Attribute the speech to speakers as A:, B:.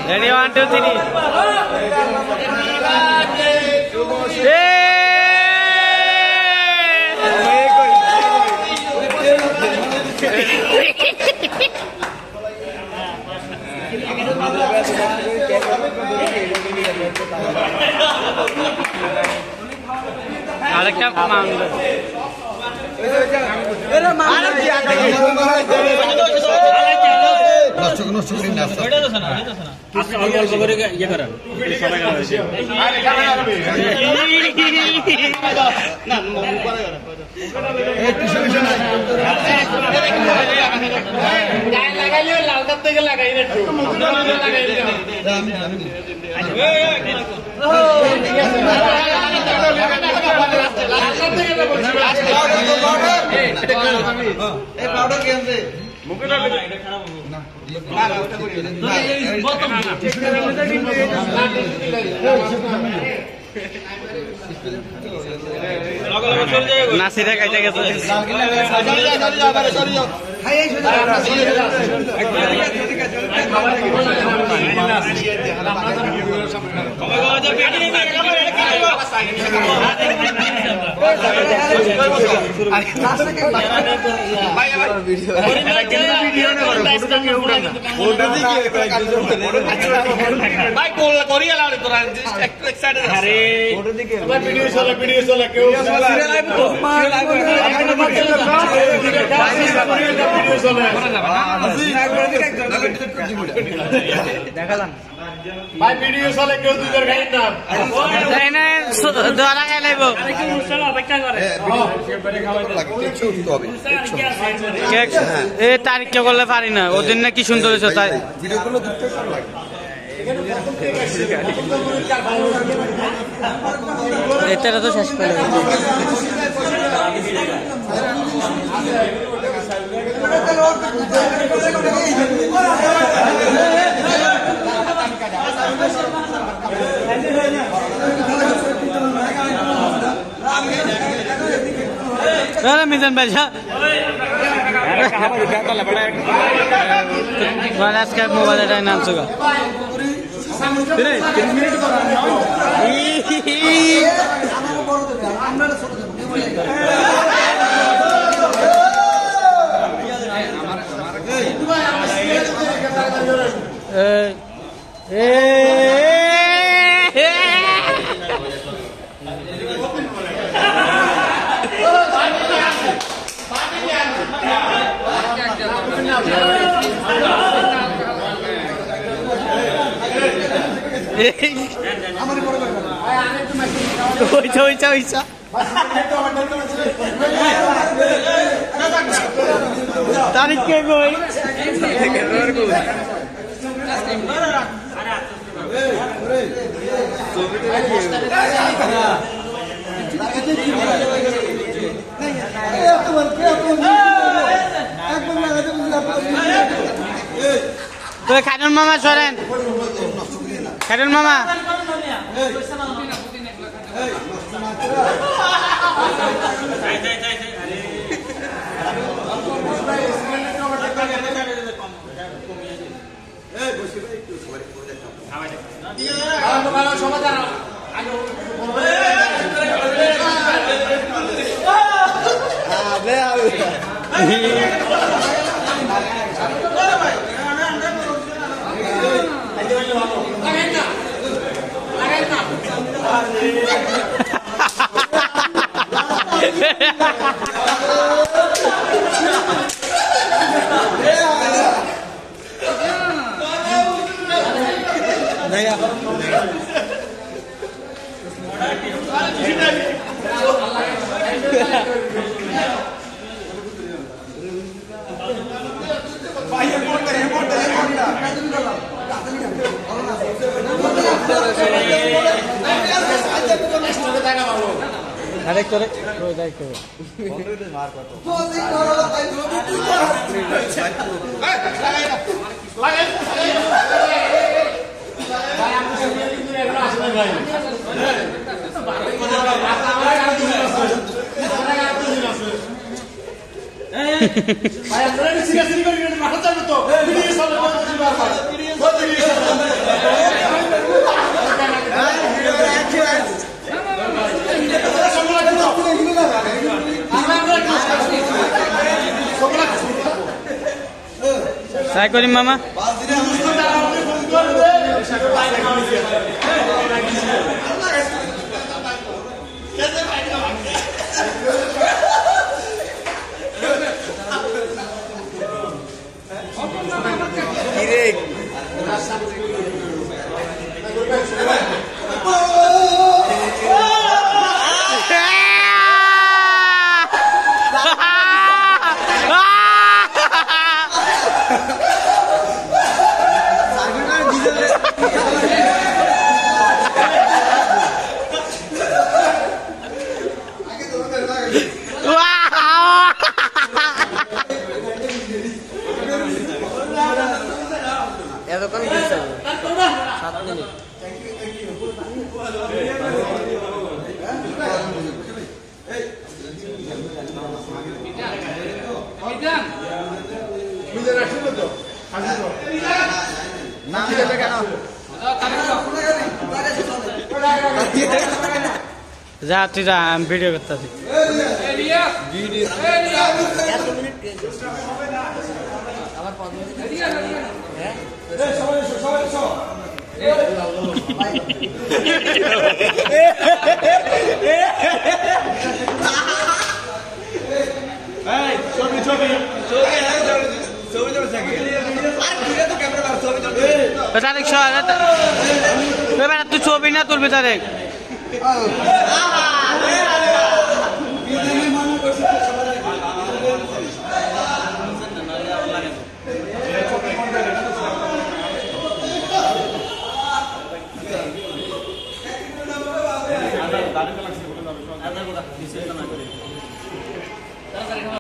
A: Ready, 1, 2, 3. আরেকটা মাংস নাসিরা খাইতে গেছে দেখালাম ভাই ভিডিও চলে কেউ দুইবার খাই না তাই না দরা খাই লাইবো অপেক্ষা করে এ তারিখটা করলে পারি না ওদিন না কি সুন্দর হয়েছে তাই ভিডিওগুলো দেখতে ভালো লাগে এটা তো শেষ করে মিজান ভাই আজকে মোবাইলটা নাম চোখা तारीख के कोई तो खादुन मामा सोरेन खादुन मामा डायरेक्ट करे डायरेक्ट करे मार कतो ভাই আমরা সিরিয়াসলি করে মাথা চাপতো ভিডিও সব ভিডিও বাই করিম মামা
B: এতক্ষণ দিয়েছে 7 মিনিট
A: যা তুই যা আমি ভিডিও করতেছি
B: আবার 5
A: তারেক তুই ছবি না তুলবি তারেক